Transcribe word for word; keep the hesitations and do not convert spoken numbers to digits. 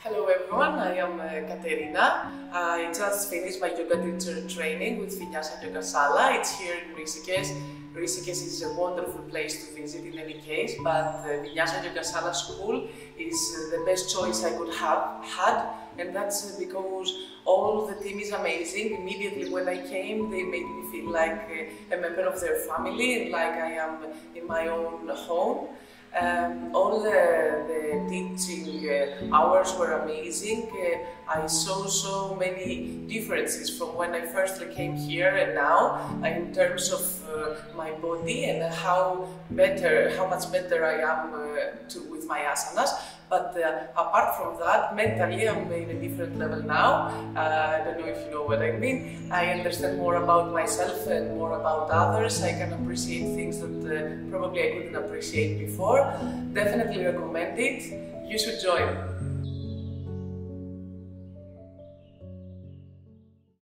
Hello everyone, I am uh, Katerina. I just finished my yoga teacher training with Vinyasa Yogashala. It's here in Rishikesh. Rishikesh is a wonderful place to visit in any case, but uh, Vinyasa Yogashala school is uh, the best choice I could have had, and that's uh, because all the team is amazing. Immediately when I came, they made me feel like uh, a member of their family and like I am in my own home. Um, all the, the teaching uh, hours were amazing. Uh, I saw so many differences from when I first came here and now, uh, in terms of uh, my body and how better, how much better I am uh, to, with my asanas. But uh, apart from that, mentally I'm in a different level now. Uh, I don't know if you know what I mean. I understand more about myself and more about others. I can appreciate things that uh, probably I couldn't appreciate before. Definitely recommend it. You should join.